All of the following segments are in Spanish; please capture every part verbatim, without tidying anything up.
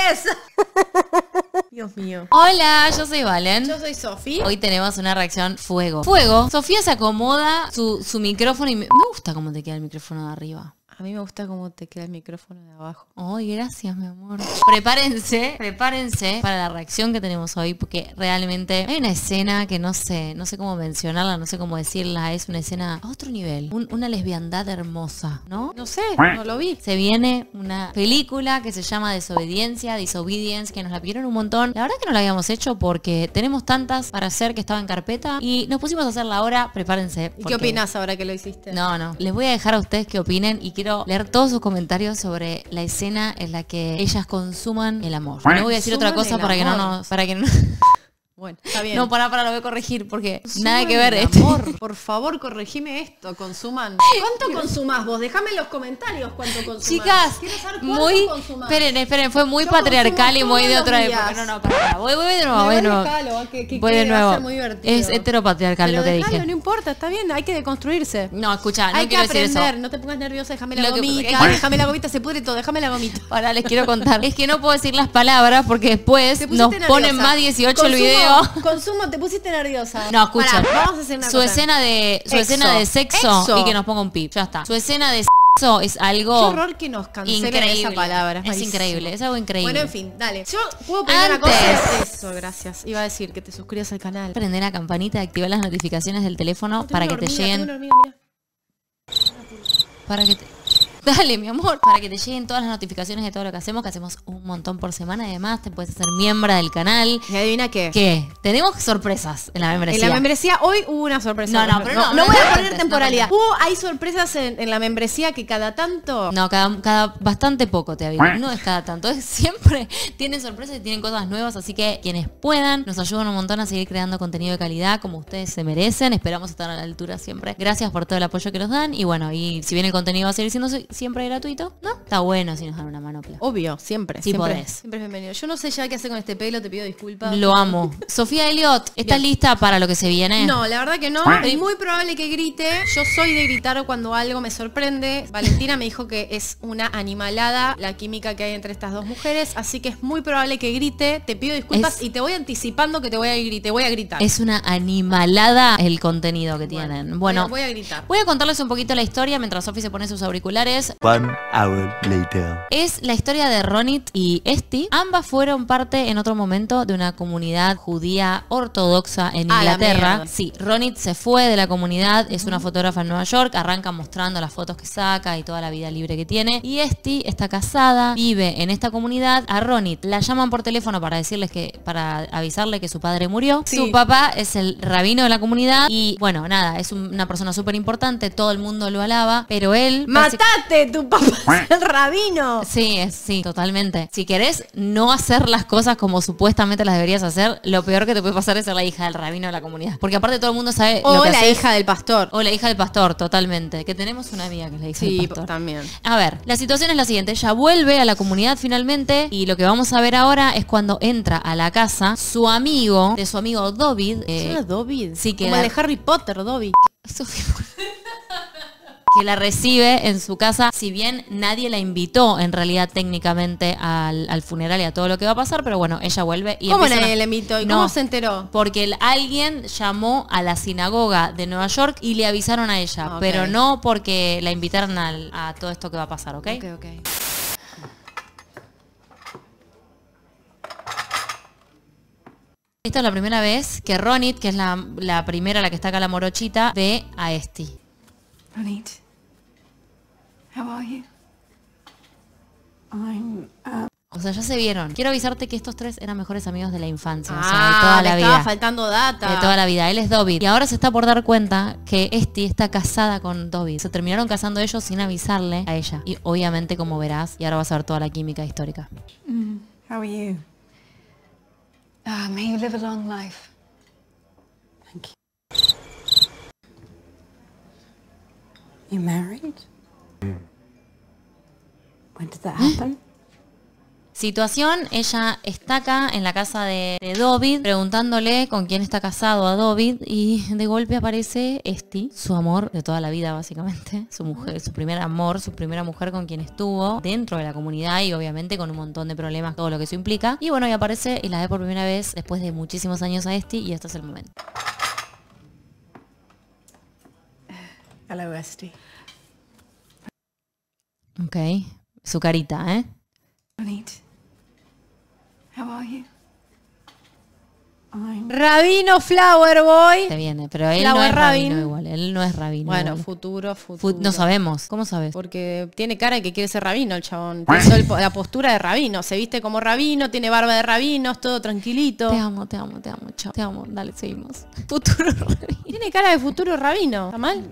¡Yes! Dios mío. Hola, yo soy Valen. Yo soy Sofi. Hoy tenemos una reacción fuego. Fuego. Sofía se acomoda su, su micrófono y me, me gusta cómo te queda el micrófono de arriba. A mí me gusta cómo te queda el micrófono de abajo. Ay, gracias, mi amor. Prepárense, prepárense para la reacción que tenemos hoy, porque realmente hay una escena que no sé, no sé cómo mencionarla, no sé cómo decirla. Es una escena a otro nivel, un, una lesbiandad hermosa, ¿no? No sé, no lo vi. Se viene una película que se llama Desobediencia, Disobedience, que nos la pidieron un montón. La verdad que no la habíamos hecho porque tenemos tantas para hacer que estaba en carpeta y nos pusimos a hacerla ahora. Prepárense. ¿Y qué opinas ahora que lo hiciste? No, no. Les voy a dejar a ustedes qué opinen y quiero leer todos sus comentarios sobre la escena en la que ellas consuman el amor. No voy a decir otra cosa para que no nos... Para que no... Bueno, está bien. No, pará, pará, lo voy a corregir porque Consuman nada que ver. el Este... amor. Por favor, corregime esto. Consuman. ¿Cuánto consumás vos? Déjame en los comentarios cuánto consumás. Chicas, Quiero saber cuánto muy... consumás. Esperen, esperen, fue muy Yo patriarcal y consumo muy de todos otra los época. días. No, no, pará, pará. Voy, voy de nuevo, voy de nuevo. Déjalo, que, que, Voy que de va a nuevo. ser muy divertido. Es heteropatriarcal Pero lo que dejalo, dije. no importa, está bien, hay que deconstruirse. No, escucha, no hay que quiero decir aprender, eso. no te pongas nerviosa, déjame la Lo que- gomita, déjame la gomita, se pudre todo, déjame la gomita. Ahora les quiero contar. Es que no puedo decir las palabras porque después Te nos pusiste ponen nerviosa. más dieciocho el Consumo- video. Consumo, te pusiste nerviosa. No, escucha. Pará, vamos a hacer una su cosa. escena de su Exo. escena de sexo Exo. y que nos ponga un pip. Ya está. Su escena de sexo es Qué algo horror que nos cancelen increíble. esa palabra. Es malísimo. increíble, es algo increíble. Bueno, en fin, dale. Yo puedo pedir una Antes. cosa. Eso, gracias. Iba a decir que te suscribas al canal. Prender la campanita, activar las notificaciones del teléfono Tengo para una que te hormiga, tengo lleguen una hormiga, mira. para que te Dale, mi amor, para que te lleguen todas las notificaciones de todo lo que hacemos, que hacemos un montón por semana. Además, te puedes hacer miembro del canal. ¿Y adivina qué? ¿Qué? Tenemos sorpresas en la membresía. En la membresía hoy hubo una sorpresa. No, no, pero no, no, no voy a cuentes, poner no temporalidad. cuentes. Hubo, hay sorpresas en, en la membresía que cada tanto. No, cada, cada bastante poco te aviso. No es cada tanto. Es siempre tienen sorpresas y tienen cosas nuevas. Así que quienes puedan nos ayudan un montón a seguir creando contenido de calidad como ustedes se merecen. Esperamos estar a la altura siempre. Gracias por todo el apoyo que nos dan. Y bueno, y si bien el contenido va a seguir siendo siempre gratuito, ¿no? Está bueno si nos dan una manopla. Obvio, siempre. Sí siempre, podés. siempre es bienvenido. Yo no sé ya qué hacer con este pelo, te pido disculpas. Lo amo. Sofía Elliot, ¿estás Bien. lista para lo que se viene? No, la verdad que no. Es muy probable que grite. Yo soy de gritar cuando algo me sorprende. Valentina me dijo que es una animalada la química que hay entre estas dos mujeres, así que es muy probable que grite. Te pido disculpas Es- y te voy anticipando que te voy a gritar. Te voy a gritar. Es una animalada el contenido que tienen. Bueno, voy a, voy a gritar. voy a contarles un poquito la historia mientras Sofi se pone sus auriculares. One hour later. Es la historia de Ronit y Esti. Ambas fueron parte en otro momento de una comunidad judía ortodoxa en A la Inglaterra. mierda. Sí, Ronit se fue de la comunidad, es una fotógrafa en Nueva York, arranca mostrando las fotos que saca y toda la vida libre que tiene. Y Esti está casada, vive en esta comunidad. A Ronit la llaman por teléfono para decirles que, para avisarle que su padre murió. Sí. Su papá es el rabino de la comunidad y bueno, nada, es un- una persona súper importante, todo el mundo lo alaba, pero él... ¡Matate! ¡Tu papá es el rabino! Sí, es, sí, totalmente. Si querés no hacer las cosas como supuestamente las deberías hacer, lo peor que te puede pasar es ser la hija del rabino de la comunidad. Porque aparte todo el mundo sabe lo O que la haces. hija del pastor. O la hija del pastor, totalmente. Que tenemos una amiga que es la hija Sí, del pastor. también. A ver, la situación es la siguiente. Ella vuelve a la comunidad finalmente y lo que vamos a ver ahora es cuando entra a la casa su amigo, de su amigo David. eh, ¿Es Dobby? sí, que Como la- el de Harry Potter, Dobby. Sofía- que la recibe en su casa, si bien nadie la invitó en realidad técnicamente al, al funeral y a todo lo que va a pasar, pero bueno, ella vuelve y ¿Cómo empiezan nadie a- le invitó? ¿Y No, cómo se enteró? porque el- alguien llamó a la sinagoga de Nueva York y le avisaron a ella, Ok. pero no porque la invitaron al- a todo esto que va a pasar, ¿ok? Ok, ok. Esta es la primera vez que Ronit, que es la, la primera, la que está acá la morochita, ve a Esti. Ronit, how are you? I'm uh, O sea, ya se vieron. Quiero avisarte que estos tres eran mejores amigos de la infancia, o sea, de Ah, toda le la estaba vida. faltando data. De toda la vida. Él es David. Y ahora se está por dar cuenta que Esti está casada con David. Se terminaron casando ellos sin avisarle a ella. Y obviamente, como verás, y ahora vas a ver toda la química histórica. how are you? Uh, may you live a long life. Thank you. You married? When did that happen? Situación, ella está acá en la casa de, de David, preguntándole con quién está casado a David, y de golpe aparece Esti, su amor de toda la vida básicamente, su mujer, su primer amor, su primera mujer con quien estuvo dentro de la comunidad y obviamente con un montón de problemas, todo lo que eso implica. Y bueno, y aparece y la ve por primera vez después de muchísimos años a Esti, y este es el momento. Hello, Esty. Ok, su carita, ¿eh? Ronit. How are you? I'm... Rabino Flower Boy. Se viene, pero él Flower no es rabino Rabin. igual, él no es rabino Bueno, igual. futuro, futuro. Fu- no sabemos, ¿cómo sabes? Porque tiene cara de que quiere ser rabino el chabón. Hizo el po- la postura de rabino. Se viste como rabino, tiene barba de rabino, es todo tranquilito. Te amo, te amo, te amo, chao. Te amo, dale, seguimos. Futuro rabino. Tiene cara de futuro rabino. ¿Está mal?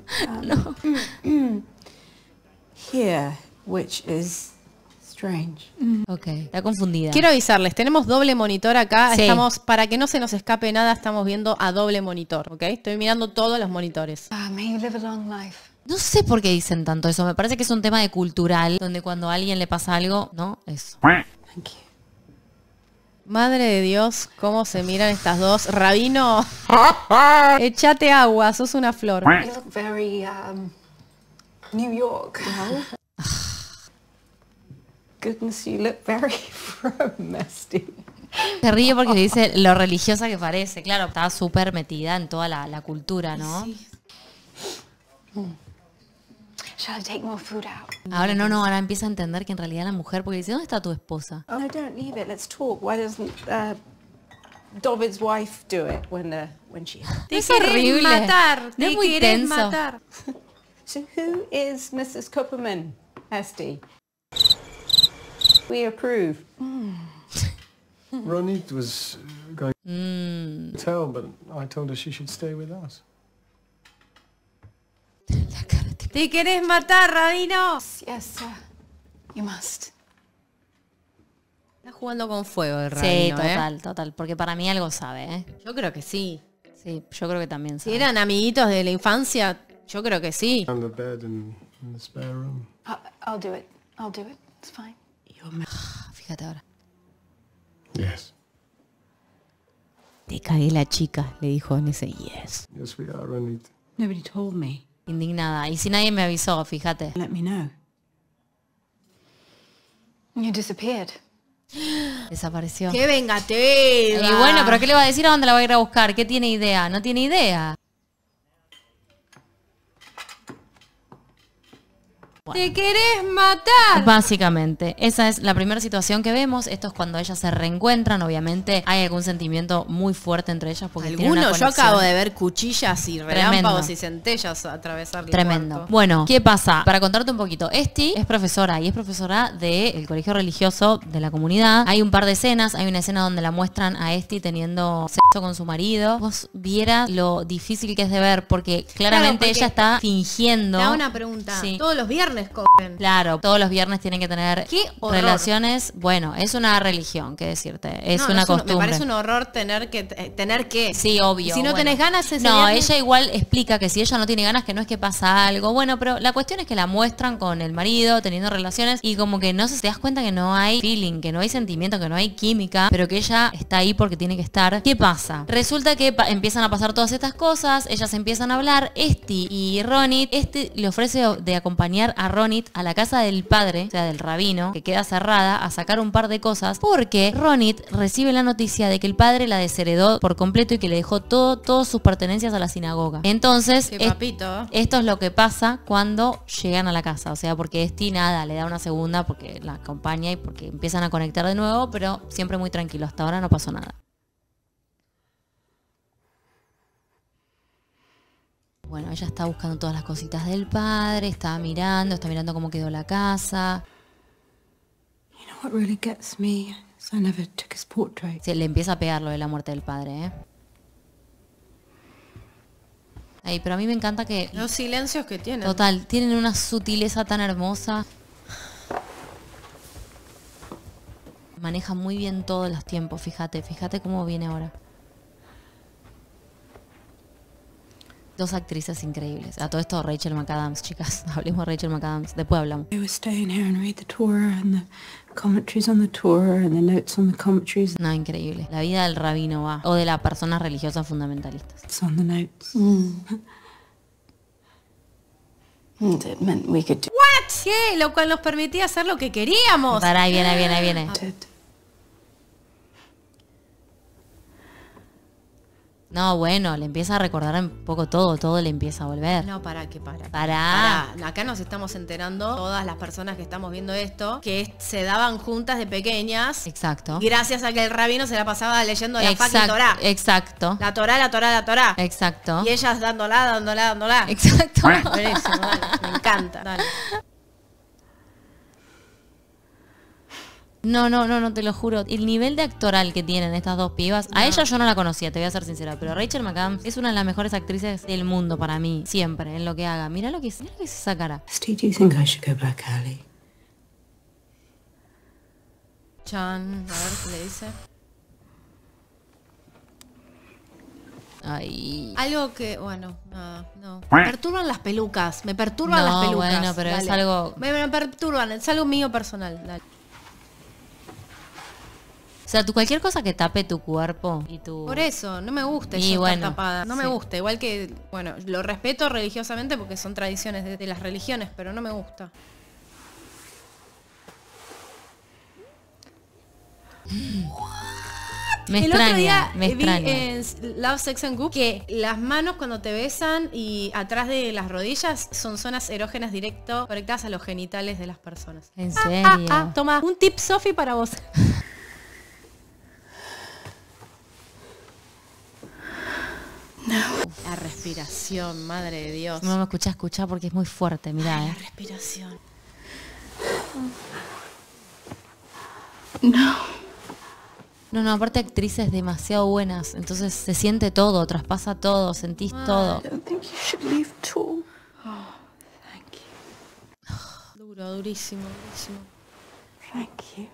Here, which is strange. Ok, está confundida. Quiero avisarles, tenemos doble monitor acá. Sí. Estamos, para que no se nos escape nada, estamos viendo a doble monitor, ¿ok? Estoy mirando todos los monitores. Ah, may you live a long life. No sé por qué dicen tanto eso. Me parece que es un tema de cultural, donde cuando a alguien le pasa algo, ¿no? Eso. Thank you. Madre de Dios, cómo se miran estas dos. Rabino, echate agua, sos una flor. You look very, um, New York. Goodness, you look very from Esty. Se ríe porque le dice lo religiosa que parece. Claro, está súper metida en toda la, la cultura, ¿no? Shall I take more food out? Ahora no, no, ahora empieza a entender que en realidad la mujer, porque dice, ¿dónde está tu esposa? Oh, no, don't leave it. Let's talk. Why doesn't uh, David's wife do it when uh, when she? Te Es querés horrible. matar, No te es muy querés tenso. matar. So who is Missus Kupperman, Esty? We approve. Ronit was going Mm, to tell, but I told her she should stay with us. la cara tipo- Te querés matar, Rabino. Yes, sir. You must. Está jugando con fuego el Sí, Rabino, ¿eh? total, total. Porque para mí algo sabe, ¿eh? Yo creo que sí. Sí, yo creo que también Si sabe. eran amiguitos de la infancia, yo creo que sí. And the bed in, in the spare room. I- I'll do it. I'll do it. It's fine. You're ma- Ah, fíjate ahora. Yes. Te cagué la chica, le dijo en ese yes. Yes, we are, Ronit. Nobody told me. Indignada. Y si nadie me avisó, fíjate. Let me know. You disappeared. Desapareció. ¡Qué vengativa! Y bueno, pero ¿qué le va a decir? ¿A dónde la va a ir a buscar? ¿Qué tiene idea? No tiene idea. ¡Te querés matar! Básicamente, esa es la primera situación que vemos. Esto es cuando ellas se reencuentran. Obviamente hay algún sentimiento muy fuerte entre ellas porque tienen una Algunos, yo conexión. acabo de ver cuchillas y relámpagos Tremendo. y centellas atravesar el Tremendo. cuarto. Bueno, ¿qué pasa? Para contarte un poquito, Esti es profesora y es profesora del colegio religioso de la comunidad. Hay un par de escenas, hay una escena donde la muestran a Esti teniendo sexo con su marido. Vos vieras lo difícil que es de ver porque claramente porque ella está fingiendo. Te hago una pregunta. Sí. Todos los viernes cogen. Claro, todos los viernes tienen que tener ¡Qué horror! relaciones. Bueno, es una religión, qué decirte, es No, no una un- costumbre. me parece un horror tener que eh, tener que. Sí, obvio. Y si no bueno. tenés ganas ese No, viernes- ella igual explica que si ella no tiene ganas, que no es que pasa algo. Bueno, pero la cuestión es que la muestran con el marido, teniendo relaciones, y como que no se te das cuenta que no hay feeling, que no hay sentimiento, que no hay química, pero que ella está ahí porque tiene que estar. ¿Qué pasa? Resulta que pa- empiezan a pasar todas estas cosas, ellas empiezan a hablar, Esti y Ronit, este le ofrece de acompañar a Ronit a la casa del padre, o sea, del rabino, que queda cerrada, a sacar un par de cosas, porque Ronit recibe la noticia de que el padre la desheredó por completo y que le dejó todo, todas sus pertenencias a la sinagoga. Entonces, Qué es- papito. esto es lo que pasa cuando llegan a la casa, o sea, porque Esti nada, le da una segunda porque la acompaña y porque empiezan a conectar de nuevo, pero siempre muy tranquilo, hasta ahora no pasó nada. Bueno, ella está buscando todas las cositas del padre, está mirando, está mirando cómo quedó la casa. You know what really gets me is I never took his portrait. Se le empieza a pegar lo de la muerte del padre, ¿eh? Ay, pero a mí me encanta que, Los silencios que tienen. total, tienen una sutileza tan hermosa. Maneja muy bien todos los tiempos, fíjate, fíjate cómo viene ahora. Dos actrices increíbles. A todo esto Rachel McAdams, chicas. Hablemos de Rachel McAdams. Después hablamos. I was staying here and read the Torah and the commentaries on the Torah and the notes on the commentaries. No, increíble. La vida del rabino va. O de las personas religiosas fundamentalistas. It's on the notes. And it meant we could do ¿What? ¿Qué? Lo cual nos permitía hacer lo que queríamos. Pará, ahí viene, ahí viene, ahí viene. it. No, bueno, le empieza a recordar un poco todo. Todo le empieza a volver. No, para, que para. Pará. Pará. Acá nos estamos enterando, todas las personas que estamos viendo esto, que se daban juntas de pequeñas. Exacto. Gracias a que el rabino se la pasaba leyendo la fucking Exacto. Torá. Exacto. La Torá, la Torá, la Torá. Exacto. Y ellas dándola, dándola, dándola. Exacto. Buenísimo, dale. Me encanta. Dale. No, no, no, no, te lo juro. El nivel de actoral que tienen estas dos pibas, a ella yo no la conocía, te voy a ser sincera, pero Rachel McAdams es una de las mejores actrices del mundo para mí, siempre, en lo que haga. Mira lo que es, mira lo que es esa cara. Steve, do you think I should go back early? Chan, a ver qué le dice. Ay. Algo que, bueno, nada, no. Me perturban las pelucas, me perturban No, las pelucas. bueno, pero es Dale. algo- Me, me perturban, es algo mío personal. Dale. O sea, tú cualquier cosa que tape tu cuerpo y tu... Por eso, no me gusta Y yo bueno, estar tapada. No me sí. gusta. Igual que, bueno, lo respeto religiosamente porque son tradiciones de, de las religiones, pero no me gusta. Me El extraña, otro día me eh, extraña. vi en Love, Sex and Goop que las manos cuando te besan y atrás de las rodillas son zonas erógenas directo conectadas a los genitales de las personas. ¿En Ah, serio? ah, ah, toma, un tip Sofi para vos. La respiración, madre de Dios. No me escucha escuchar porque es muy fuerte, mirá, La eh. respiración. No. No, no, aparte actrices demasiado buenas, entonces se siente todo, traspasa todo, sentís todo. I don't think you should leave at all. Oh, thank you. Duro, durísimo, durísimo. Thank you.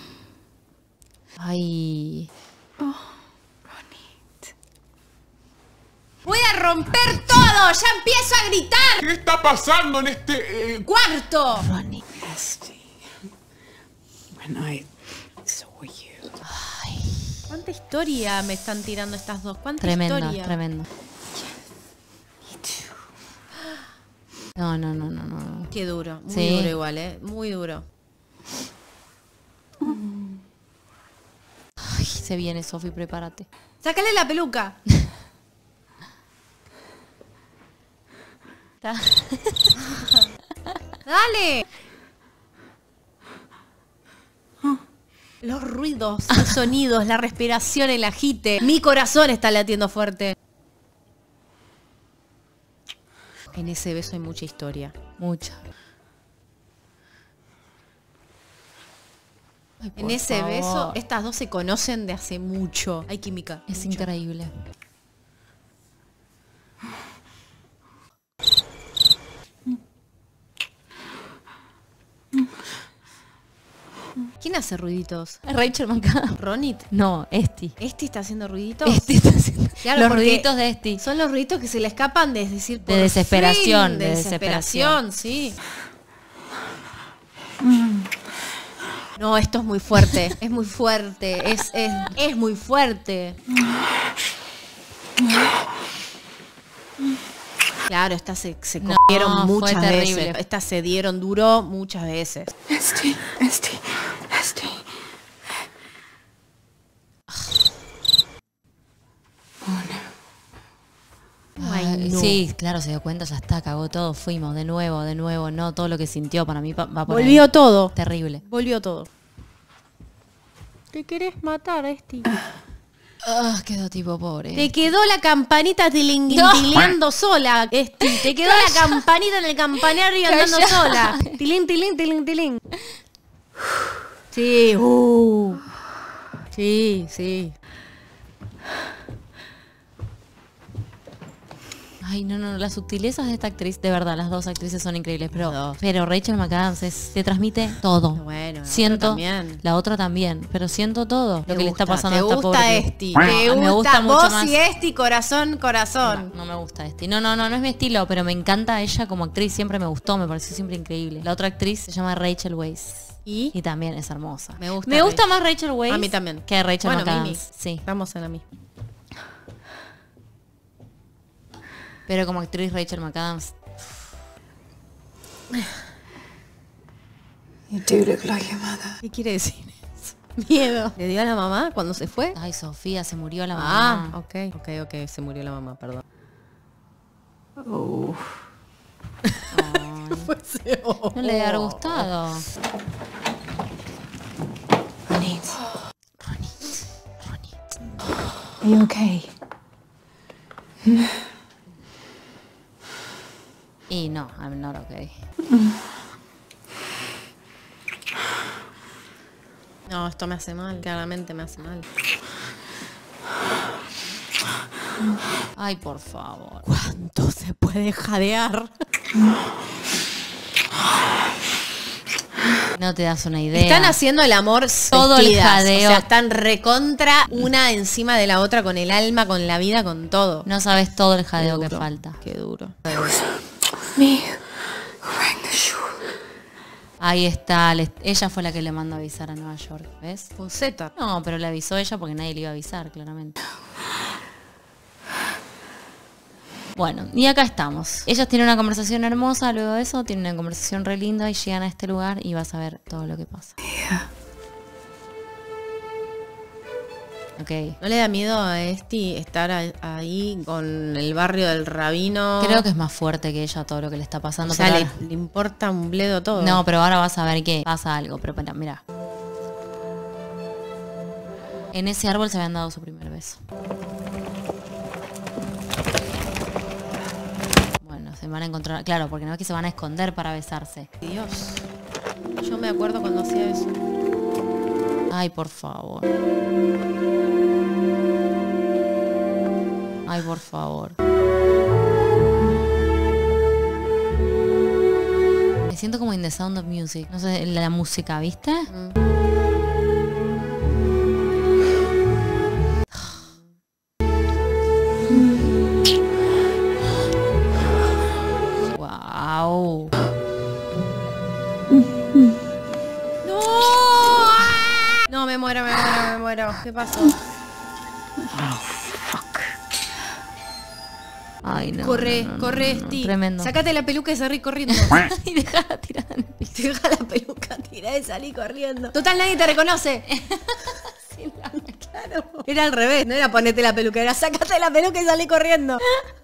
Ay, Ronit. ¡Voy a romper todo! ¡Ya empiezo a gritar! ¿Qué está pasando en este... eh, ¡Cuarto! Ronnie. Esty, when I saw you, ¿Cuánta historia me están tirando estas dos? ¿Cuánta Tremendo, historia? tremendo. No, no, no, no, no. Qué duro, muy Sí. duro igual, ¿eh? Muy duro. Ay, se viene, Sofi, prepárate. ¡Sácale la peluca! Está- ¡Dale! Los ruidos, los sonidos, la respiración, el agite. Mi corazón está latiendo fuerte. En ese beso hay mucha historia. Mucha. Ay, por En ese favor. beso, estas dos se conocen de hace mucho. Hay química. Es mucha. increíble. ¿Quién hace ruiditos? Rachel McAdams. ¿Ronit? No, Esti. ¿Este está haciendo ruiditos? Esti está haciendo Claro, los porque ruiditos de Esti. Son los ruiditos que se le escapan de decir por De desesperación, fin, de de desesperación, sí. No, esto es muy fuerte, es muy fuerte, es, es, es muy fuerte. Claro, estas se, se No, comieron fue muchas veces. terrible. Estas se dieron duro muchas veces. Esty, Esty, Esty. Ay, Ay, no. Sí, claro, se dio cuenta, ya está, cagó todo, fuimos, de nuevo, de nuevo, no, todo lo que sintió para mí pa- va por Volvió ahí. todo. Terrible. Volvió todo. ¿Te querés matar, Esti? Ah, quedó tipo pobre. Te quedó la campanita tilinguileando sola, Esti. Te quedó la campanita en el campanario andando Calla. sola. Tilín, tilín, tilín, tilín. Sí, uh. Sí, sí. Ay, no, no, las sutilezas de esta actriz, de verdad, las dos actrices son increíbles, pero, Las dos. pero Rachel McAdams es, te transmite todo. Bueno, la siento, otra también. la otra también, pero siento todo Te lo que le está gusta, pasando a te esta gusta pobre. Esti. No, Te me gusta gusta mucho vos más. y Esti, corazón, corazón. No, no me gusta este. No, no, no, no es mi estilo, pero me encanta ella como actriz. Siempre me gustó, me pareció siempre increíble. La otra actriz se llama Rachel Weisz. ¿Y? Y también es hermosa. Me gusta Me gusta Rachel. más Rachel Weisz. A mí también. Que Rachel Bueno, McAdams. Mimi. Sí. Estamos en la misma. Pero como actriz Rachel McAdams. You do look like your mother. ¿Qué quiere decir eso? Miedo. ¿Le dio a la mamá cuando se fue? Ay, Sofía, se murió la Ah, mamá. ok, ok, ok. Se murió la mamá, perdón. Oh. Fue ese ojo. No le debe haber gustado. Ronit, Ronit, Ronit. are you okay? Y no, I'm not okay. No, esto me hace mal. Claramente me hace mal. Ay, por favor. ¿Cuánto se puede jadear? No te das una idea. Están haciendo el amor Todo el vestidas. jadeo. O sea, están recontra una encima de la otra con el alma, con la vida, con todo. No sabes todo el Qué jadeo que duro, falta. Qué duro. Me who rang the shul. Ahí está. le- ella fue la que le mandó a avisar a Nueva York. ¿Ves? Fuseta. No, pero le avisó ella porque nadie le iba a avisar, claramente. Bueno, y acá estamos. Ellas tienen una conversación hermosa, luego de eso tienen una conversación re linda y llegan a este lugar y vas a ver todo lo que pasa. Ok. ¿No le da miedo a Esti estar a- ahí con el barrio del rabino? Creo que es más fuerte que ella todo lo que le está pasando. O sea, pero le, ahora- le importa un bledo todo. No, pero ahora vas a ver que pasa algo. Pero mira, mira. En ese árbol se habían dado su primer beso. Bueno, se van a encontrar. Claro, porque no es que se van a esconder para besarse. Dios. Yo me acuerdo cuando hacía eso. Ay, por favor. Ay, por favor. Me siento como in the Sound of Music. No sé, la música, ¿viste? Wow. ¡No! ¡Ah! No, me muero, me muero, me muero. ¿Qué pasó? Ay, no. corre, no, no, corre, no, no, Esti. Tremendo. Sácate la peluca y salí corriendo. Y déjala tirada en el piso. Deja la peluca tirada y salí corriendo. Total, nadie te reconoce. Claro. Era al revés, no era ponete la peluca, era sácate la peluca y salí corriendo.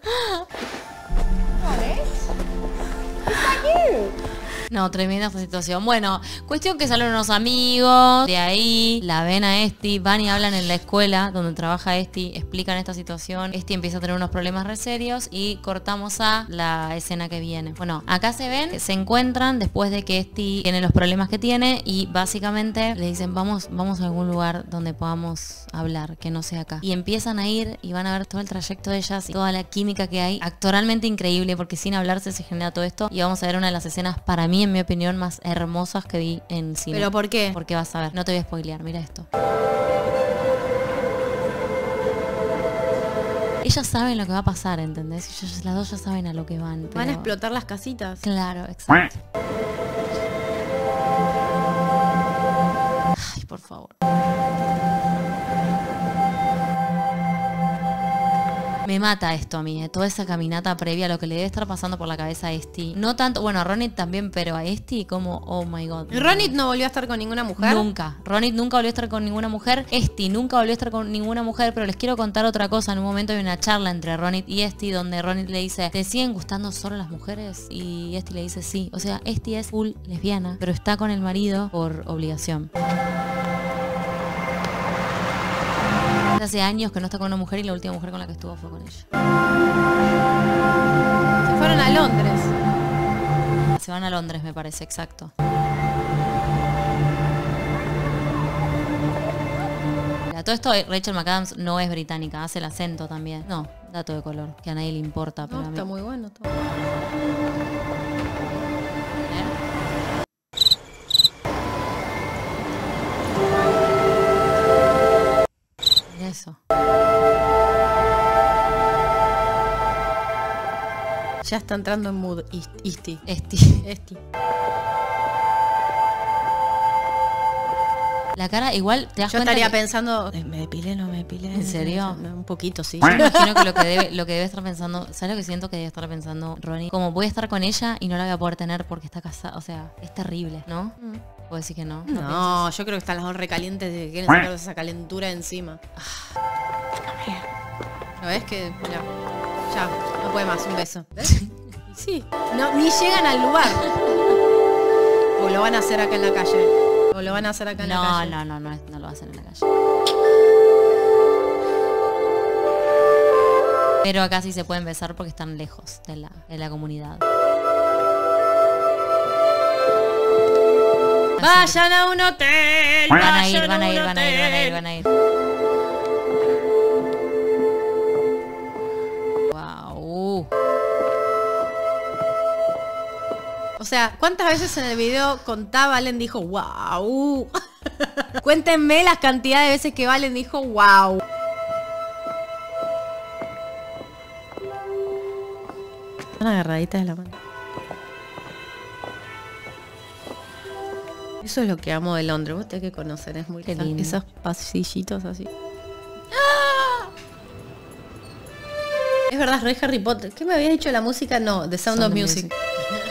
No, tremenda esta situación. Bueno, cuestión que salen unos amigos, de ahí la ven a Esti, van y hablan en la escuela donde trabaja Esti, explican esta situación. Esti empieza a tener unos problemas re serios y cortamos a la escena que viene. Bueno, acá se ven, que se encuentran después de que Esti tiene los problemas que tiene y básicamente le dicen vamos, vamos a algún lugar donde podamos hablar, que no sea acá. Y empiezan a ir y van a ver todo el trayecto de ellas y toda la química que hay. Actoralmente increíble porque sin hablarse se genera todo esto y vamos a ver una de las escenas para mí, en mi opinión, más hermosas que vi en cine. ¿Pero por qué? Porque vas a ver, no te voy a spoilear, mira esto. Ellas saben lo que va a pasar, ¿entendés? Ellas, las dos ya saben a lo que van. Van pero- a explotar las casitas. Claro, exacto. Ay, por favor. Me mata esto a mí, eh, toda esa caminata previa a lo que le debe estar pasando por la cabeza a Esti. No tanto, bueno, a Ronit también, pero a Esti como, oh my god. Ronit no volvió a estar con ninguna mujer. Nunca. Ronit nunca volvió a estar con ninguna mujer. Esti nunca volvió a estar con ninguna mujer, pero les quiero contar otra cosa. En un momento hay una charla entre Ronit y Esti donde Ronit le dice, ¿te siguen gustando solo las mujeres? Y Esti le dice sí. O sea, Esti es full lesbiana, pero está con el marido por obligación. Hace años que no está con una mujer y la última mujer con la que estuvo fue con ella. Se fueron a Londres. Se van a Londres, me parece, exacto. A todo esto, Rachel McAdams no es británica, hace el acento también. No, Dato de color, que a nadie le importa. Pero No, a mí... está muy bueno todo. Mira eso. Ya está entrando en mood Isti. Esti. Esti. La cara, igual, te das Yo cuenta estaría que- pensando, "Eh, ¿me depilé, no me depilé? ¿En serio? No, un poquito, sí. Yo me imagino que lo que debe, lo que debe estar pensando, ¿sabes lo que siento que debe estar pensando Ronnie? Como voy a estar con ella y no la voy a poder tener porque está casada, o sea, es terrible, ¿no? ¿Puedo decir que no? ¿No No, piensas? yo creo que están las dos recalientes de que quieren sacar esa calentura encima. ¿Lo ves que? Mira, ya, no puede más, un beso. ¿Ves? Y sí, no, ni llegan al lugar. O lo van a hacer acá en la calle. O lo van a hacer acá en la No, calle. no, no, no, es- no lo va a hacer en la calle. Pero acá sí se pueden besar porque están lejos de la, de la comunidad. Vayan a un hotel. Van a vayan ir, van a un ir, van a ir, van a ir, hotel. van a ir. Wow. O sea, ¿cuántas veces en el video contá Valen dijo wow? Cuéntenme las cantidades de veces que Valen dijo wow. Están agarraditas de la mano. Eso es lo que amo de Londres. Vos tenés que conocer, es muy Qué lindo. lindo. Esos pasillitos así. Es verdad, es re Harry Potter. ¿Qué me había dicho la música? No, The Sound, Sound of of Music. Music.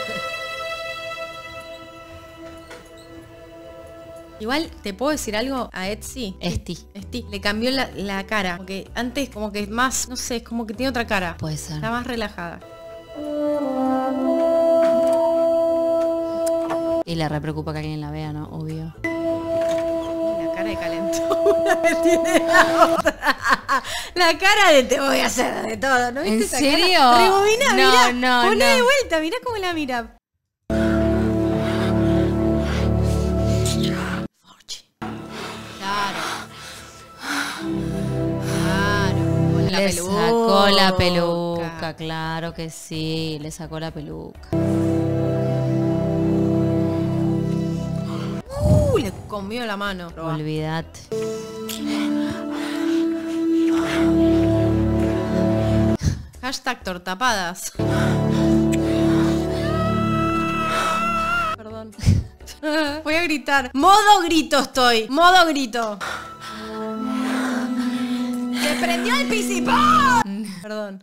Igual, ¿te puedo decir algo a Etsy? Esti. Esti. Le cambió la, la cara. Porque antes como que más, no sé, es como que tiene otra cara. Puede ser. Está más relajada. Y le re preocupa que alguien la vea, ¿no? Obvio. Y la cara de calentura que tiene la otra. La cara de te voy a hacer de todo, ¿no viste ¿En esa serio? cara? Rebobina, No, mirá. no, Poné no. de vuelta, mirá cómo la mira. Forchi. Claro. Claro. Con la Le sacó la peluca. peluca, claro que sí, le sacó la peluca. Uh, le comió la mano. Probá. Olvídate. Hashtag tortapadas. Perdón. Voy a gritar. Modo grito estoy. Modo grito. ¡Se prendió el pisipón! Perdón.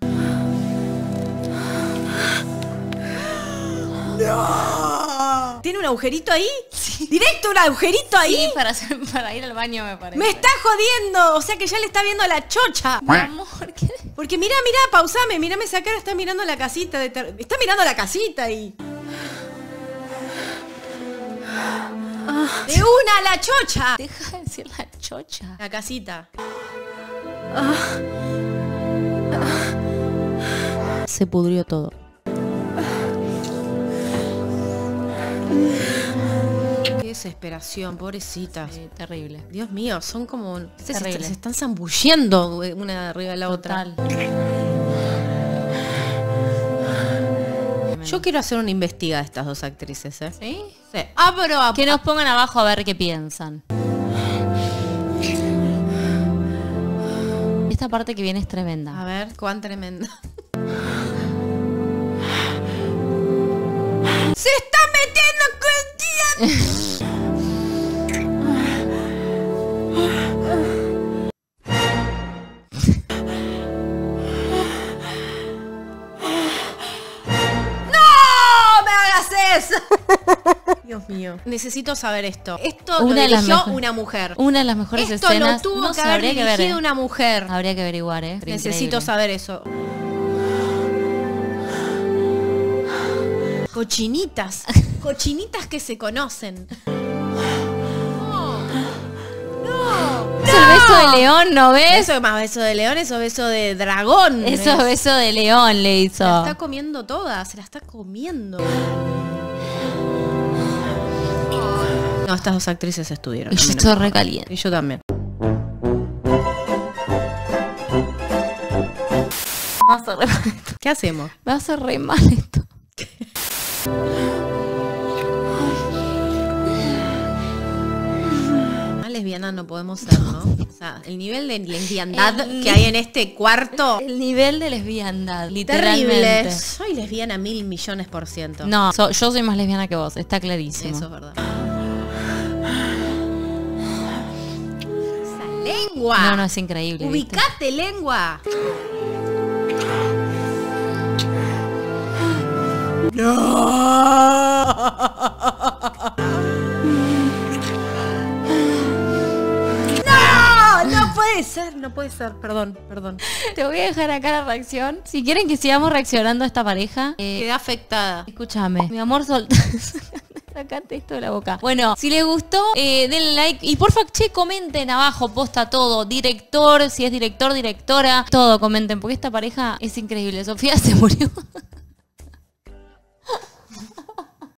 ¡No! ¿Tiene un agujerito ahí? ¿Directo un agujerito ahí? Sí, para, hacer- para ir al baño me parece. ¡Me está jodiendo! O sea que ya le está viendo la chocha. Mi amor, ¿qué? Porque mirá, mirá, pausame, mirame esa cara, está mirando la casita. De ter- está mirando la casita ahí. ¡De una, la chocha! Deja de decir la chocha. La casita. Se pudrió todo. Qué desesperación, pobrecita. Sí, terrible. Dios mío, son como... Se, se, Terrible. se están zambullendo una de arriba de la otra. Total. Yo quiero hacer una investigada de estas dos actrices, ¿eh? ¿Sí? Sí. Ah, pero... ah, Que nos pongan abajo a ver qué piensan. Esta parte que viene es tremenda. A ver, cuán tremenda. ¡Se está metiendo con ¡No! ¡Me hagas eso! Dios mío. Necesito saber esto. Esto Una lo de las dirigió mejor- una mujer. Una de las mejores Esto escenas. lo tuvo no que sé, haber habría que ver. dirigido ¿eh? una mujer. Habría que averiguar, ¿eh? Pero Necesito increíble. saber eso. Cochinitas. Cochinitas que se conocen. No. No. Es el beso de león, ¿no ves? Eso más beso de león, eso beso de dragón. Eso Es- beso de león le hizo. Se la está comiendo toda, se la está comiendo. No, estas dos actrices estuvieron. Y yo también. estoy recaliente. Y yo también. va a hacer re mal esto. ¿Qué hacemos? Me va a hacer re mal esto. Más lesbiana no podemos ser, ¿no? O sea, el nivel de lesbiandad El- que hay en este cuarto. El nivel de lesbiandad, literalmente. Terrible. Soy lesbiana mil millones por ciento. No, so- yo soy más lesbiana que vos, está clarísimo. Eso es verdad. Esa lengua. No, no, es increíble. ¿viste? Ubicate, lengua. No, no puede ser, no puede ser. Perdón, perdón. Te voy a dejar acá la reacción. Si quieren que sigamos reaccionando a esta pareja, eh, Quedé afectada. escúchame. Mi amor, sol... Sacate esto de la boca. Bueno, si les gustó, eh, denle like. Y porfa, che, comenten abajo, posta todo. Director, si es director, directora, todo comenten. Porque esta pareja es increíble. Sofía se murió.